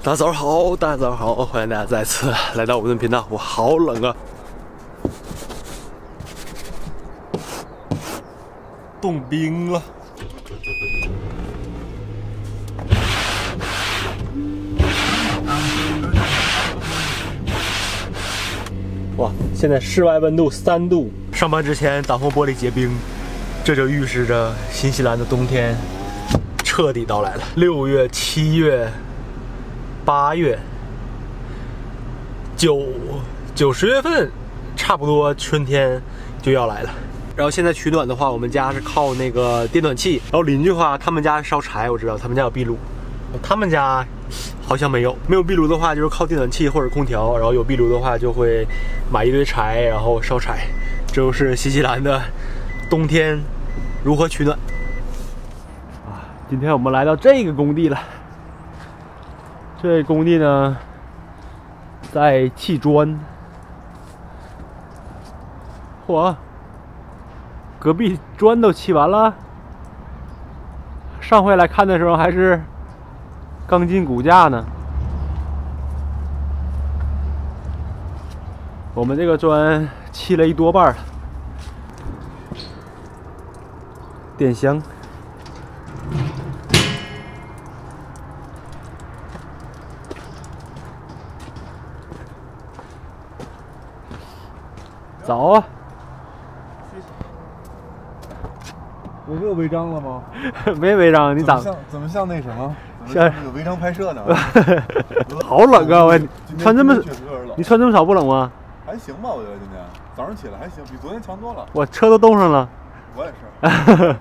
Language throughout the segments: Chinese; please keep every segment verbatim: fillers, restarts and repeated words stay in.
大早好，大早好，欢迎大家再次来到我们的频道。我好冷啊，冻冰了。哇，现在室外温度三度，上班之前挡风玻璃结冰，这就预示着新西兰的冬天彻底到来了。六月、七月。 八月、九九十月份，差不多春天就要来了。然后现在取暖的话，我们家是靠那个电暖气。然后邻居的话，他们家烧柴，我知道他们家有壁炉，他们家好像没有。没有壁炉的话，就是靠电暖气或者空调。然后有壁炉的话，就会买一堆柴，然后烧柴。这就是新西兰的冬天如何取暖。啊，今天我们来到这个工地了。 这工地呢，在砌砖。嚯，隔壁砖都砌完了。上回来看的时候还是钢筋骨架呢。我们这个砖砌了一多半了。电箱。 早啊！ 我没有违章了吗？ 没违章，你咋像怎么像那什么？ 像那个违章拍摄呢？ 好冷啊！我穿这么，你穿这么少不冷吗？ 还行吧，我觉得今天早上起来还行，比昨天强多了。 我车都冻上了。 我也是。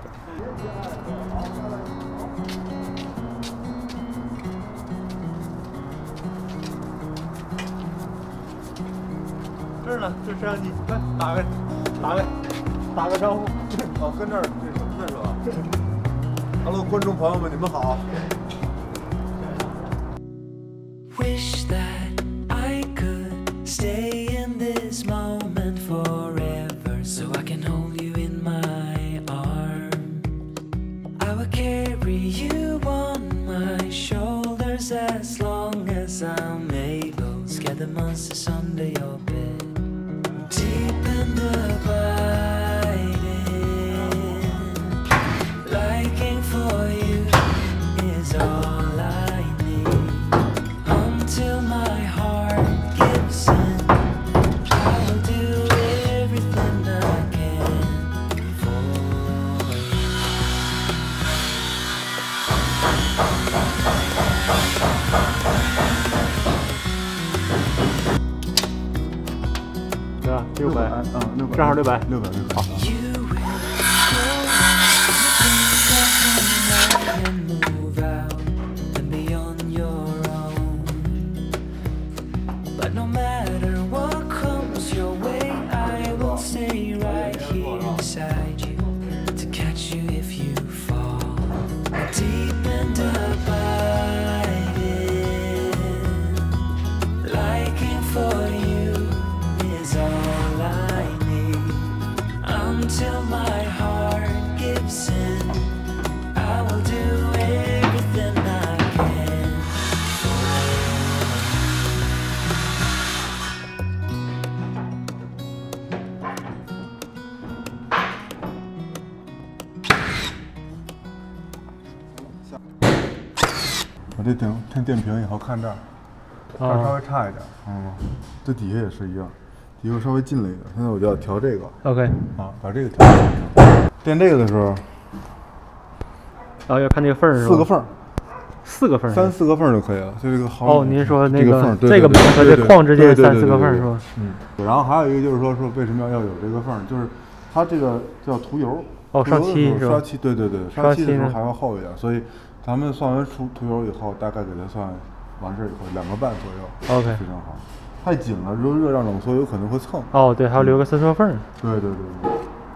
这儿呢，这摄像机，快打个，打个，打个招呼。 哦，跟这儿，这什么呢是吧 ？Hello， 观众朋友们，你们好。Wish that I could stay in this moment forever, so I can hold you in my arms. I will carry you on my shoulders as long as I'm able. Scare the monsters under your bed. Deep and abiding, liking for you is all I need. Until my heart gives in, I'll do everything I can for you. 对吧？六百，嗯，六百，正好六百，六百，六百。好。Until my heart gives in, I will do everything I can. 我这电看电瓶以后看这儿，这儿稍微差一点，嗯，这底下也是一样。 底下稍微近了一点，现在我就要调这个。 OK。 啊，把这个调。垫这个的时候， 然后要看这个缝儿是吧？ 四个缝， 四个缝， 三四个缝就可以了。就这个好。 哦，您说那个缝， 这个门和这框之间三四个缝是吧？ 嗯。然后还有一个就是说说为什么要要有这个缝，就是它这个叫涂油。 哦，刷漆是吧？ 刷漆，对对对，刷漆的时候还要厚一点，所以咱们算完涂涂油以后，大概给它算完事以后两个半左右。 OK。 非常好。 太紧了，如果热胀冷缩，有可能会蹭。 哦，对，还要留个伸缩缝。 对对对对。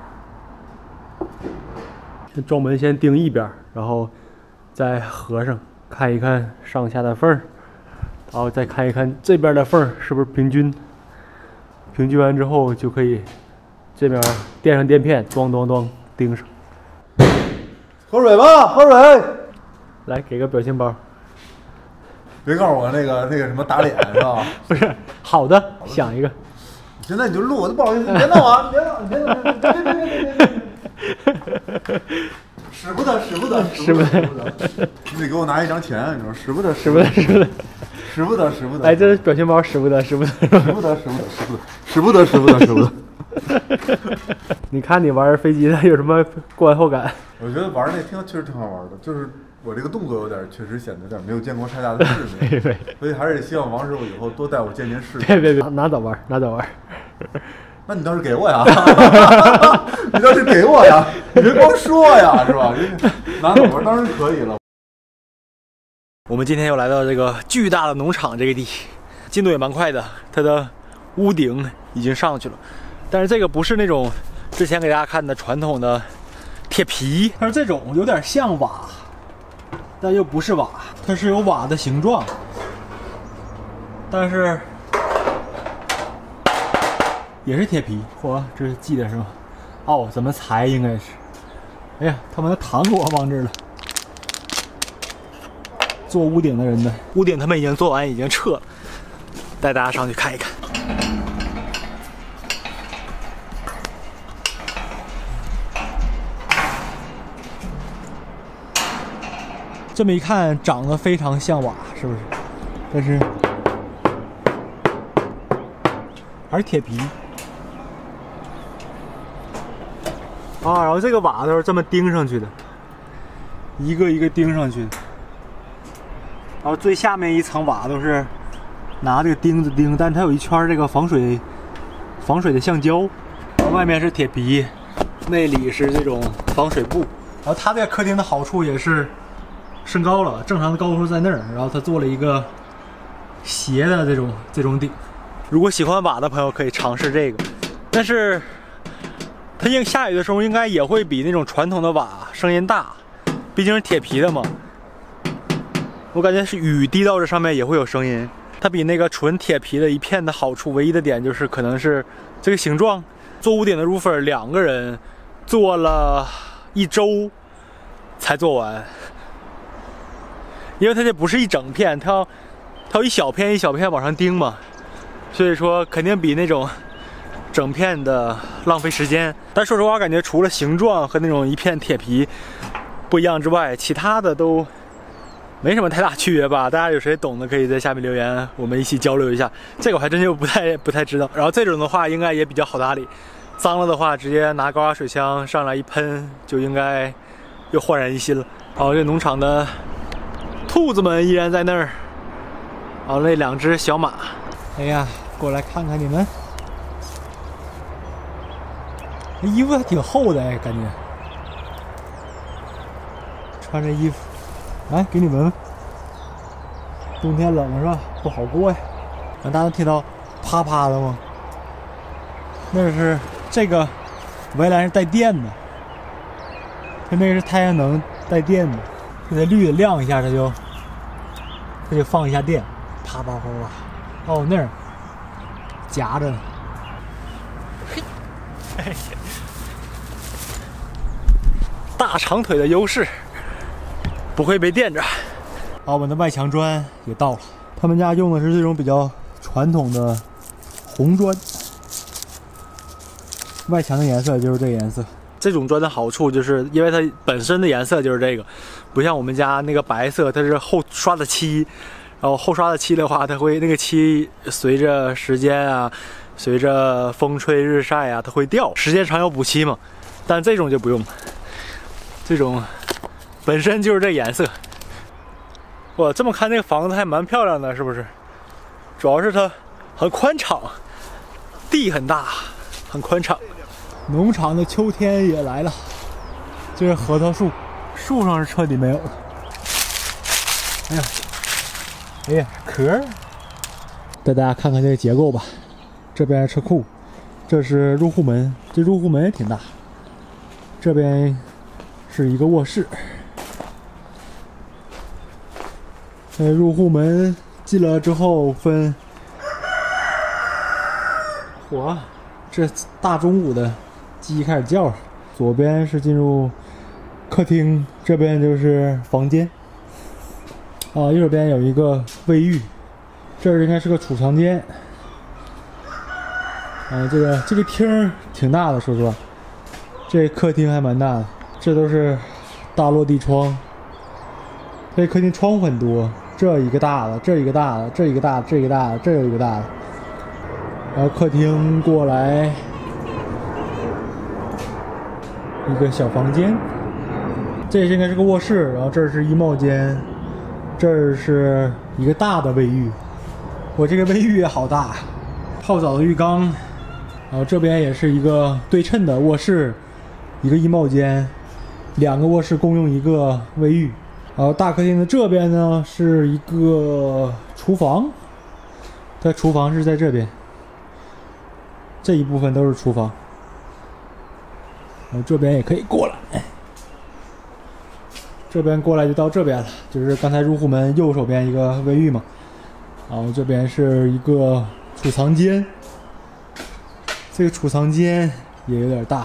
先装门先钉一边，然后再合上，看一看上下的缝，然后再看一看这边的缝是不是平均。平均完之后就可以这边垫上垫片，咣咣咣钉上。 喝水吧，喝水。 来，给个表情包。 别告诉我那个那个什么打脸是吧？ 不是好的，想一个。 现在你就录，我都不好意思，你别闹啊！你别闹，你别闹，别别别别别别！使不得，使不得，使不得，使不得！你得给我拿一张钱，你说使不得， 使不得，使不得， 使不得，使不得！ 哎，这表情包使不得，使不得， 使不得，使不得，使不得，使不得，使不得，使不得！ 你看你玩飞机的有什么观后感？ 我觉得玩那挺确实挺好玩的，就是我这个动作有点确实显得有点没有见过太大的世面，所以还是希望王师傅以后多带我见见世面。 别别别，拿走玩，拿走玩。 那你倒是给我呀！你倒是给我呀！你别光说呀，是吧？拿走玩当然可以了。 我们今天又来到这个巨大的农场这个地，进度也蛮快的，它的屋顶已经上去了，但是这个不是那种之前给大家看的传统的铁皮，它是这种有点像瓦，但又不是瓦，它是有瓦的形状，但是也是铁皮。嚯，这是系的是吗？哦，怎么裁应该是？哎呀，他们的糖给我忘这儿了。做屋顶的人的屋顶，他们已经做完，已经撤了，带大家上去看一看。这么一看，长得非常像瓦，是不是？但是还是铁皮啊。然后这个瓦都是这么钉上去的，一个一个钉上去的。然后最下面一层瓦都是拿这个钉子钉，但是它有一圈这个防水防水的橡胶，然后外面是铁皮，内里是这种防水布。然后它这个客厅的好处也是升高了，正常的高度在那儿，然后它做了一个斜的这种这种顶。如果喜欢瓦的朋友可以尝试这个，但是它应下雨的时候应该也会比那种传统的瓦声音大，毕竟是铁皮的嘛。我感觉是雨滴到这上面也会有声音。它比那个纯铁皮的一片的好处，唯一的点就是可能是这个形状。做屋顶的 roofer 两个人做了一周才做完，因为它这不是一整片，它要它要一小片一小片往上钉嘛，所以说肯定比那种整片的浪费时间。但说实话，我感觉除了形状和那种一片铁皮不一样之外，其他的都没什么太大区别吧。大家有谁懂的可以在下面留言，我们一起交流一下。这个我还真就不太不太知道。然后这种的话应该也比较好打理，脏了的话直接拿高压水枪上来一喷，就应该又焕然一新了。好，这农场的兔子们依然在那儿。好，那两只小马，哎呀，过来看看你们。这衣服还挺厚的哎，感觉穿这衣服。来，给你闻闻。冬天冷是吧？不好过呀。大家能听到啪啪的吗？那是这个围栏是带电的，它那个是太阳能带电的。给它绿的亮一下，它就它就放一下电，啪啪啪啪。哦，那儿夹着呢。嘿，大长腿的优势。不会被电着。好，我们的外墙砖也到了。他们家用的是这种比较传统的红砖，外墙的颜色就是这个颜色。这种砖的好处就是因为它本身的颜色就是这个，不像我们家那个白色，它是后刷的漆。然后后刷的漆的话，它会那个漆随着时间啊，随着风吹日晒啊，它会掉。时间长要补漆嘛，但这种就不用，这种本身就是这颜色。哇，这么看这个房子还蛮漂亮的，是不是？主要是它很宽敞，地很大，很宽敞。农场的秋天也来了，这是核桃树，树上是彻底没有了。哎呀，哎呀，壳！带大家看看这个结构吧。这边车库，这是入户门，这入户门也挺大。这边是一个卧室。呃，入户门进了之后分，嚯，这大中午的鸡开始叫了。左边是进入客厅，这边就是房间。 啊，右手边有一个卫浴，这儿应该是个储藏间。啊，这个这个厅儿挺大的，说实话，这客厅还蛮大的，这都是大落地窗。这客厅窗户很多，这一个大的，这一个大的，这一个大的，这一个大的，这有一个大的。然后客厅过来一个小房间，这应该是个卧室，然后这是衣帽间，这儿是一个大的卫浴。我这个卫浴也好大，泡澡的浴缸，然后这边也是一个对称的卧室，一个衣帽间，两个卧室共用一个卫浴。然后大客厅的这边呢是一个厨房，它厨房是在这边，这一部分都是厨房。然后这边也可以过来，这边过来就到这边了，就是刚才入户门右手边一个卫浴嘛。然后这边是一个储藏间，这个储藏间也有点大。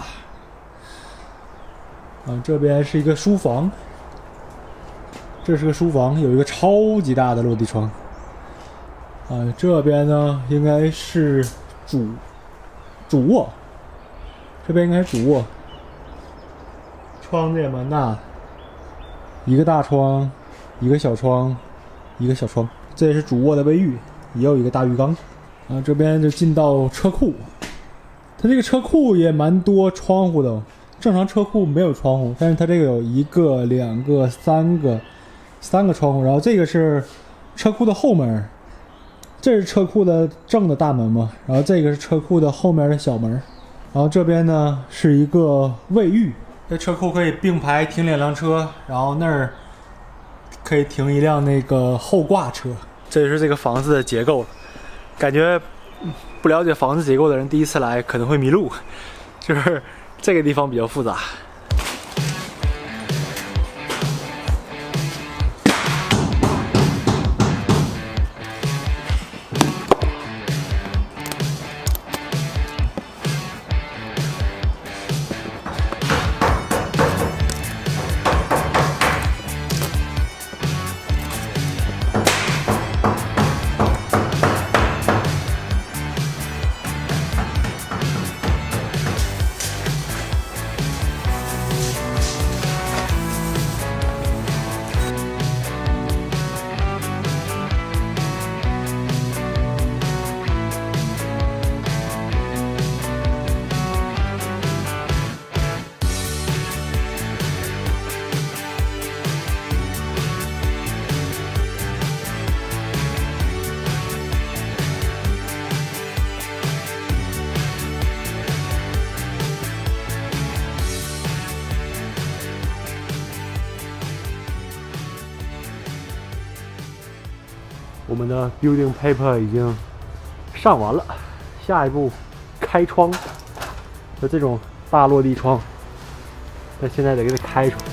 啊，这边是一个书房，这是个书房，有一个超级大的落地窗。啊，这边呢应该是主主卧，这边应该是主卧，窗子也蛮大的，一个大窗，一个小窗，一个小窗。这也是主卧的卫浴，也有一个大浴缸。啊，这边就进到车库，它这个车库也蛮多窗户的，正常车库没有窗户，但是它这个有一个、两个、三个、三个窗户。然后这个是车库的后门，这是车库的正的大门嘛，然后这个是车库的后面的小门。然后这边呢是一个卫浴，这车库可以并排停两辆车，然后那儿可以停一辆那个后挂车。这就是这个房子的结构了，感觉不了解房子结构的人第一次来可能会迷路，就是这个地方比较复杂。我们的 building paper 已经上完了，下一步开窗。就这种大落地窗，那现在得给它开出来。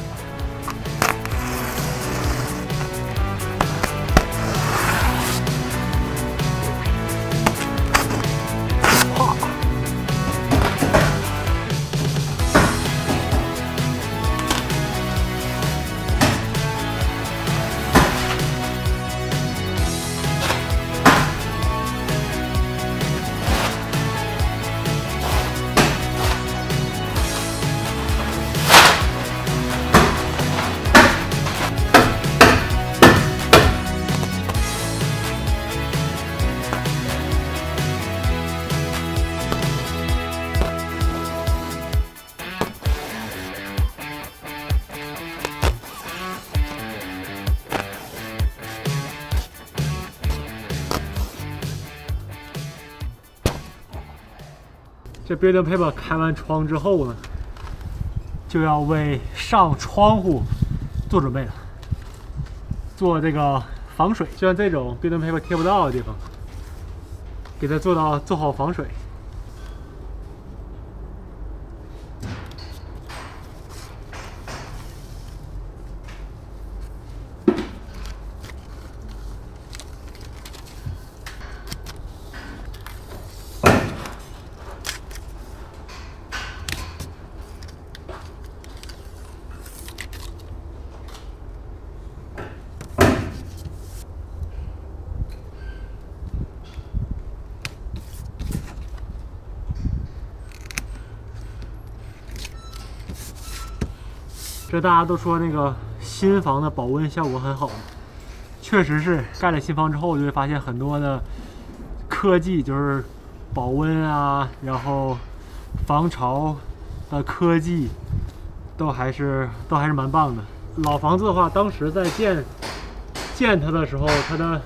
这 building paper 开完窗之后呢，就要为上窗户做准备了，做这个防水，就像这种 building paper 贴不到的地方，给它做到做好防水。 这大家都说那个新房的保温效果很好，确实是盖了新房之后，就会发现很多的科技，就是保温啊，然后防潮的科技，都还是都还是蛮棒的。老房子的话，当时在建建它的时候，它的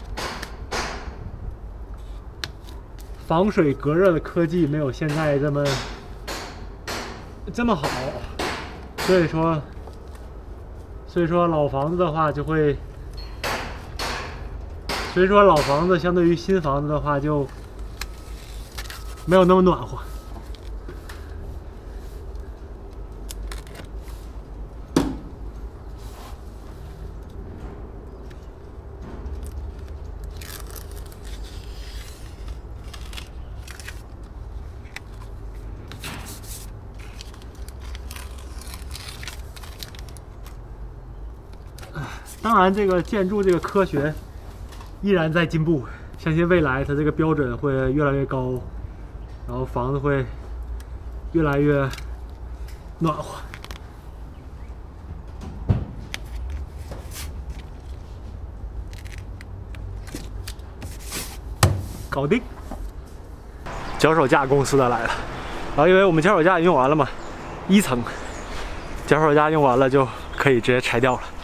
防水隔热的科技没有现在这么这么好，所以说，所以说老房子的话就会，所以说老房子相对于新房子的话就没有那么暖和。当然，这个建筑这个科学依然在进步，相信未来它这个标准会越来越高，然后房子会越来越暖和。搞定！脚手架公司的来了，然后因为我们脚手架用完了嘛，一层脚手架用完了就可以直接拆掉了。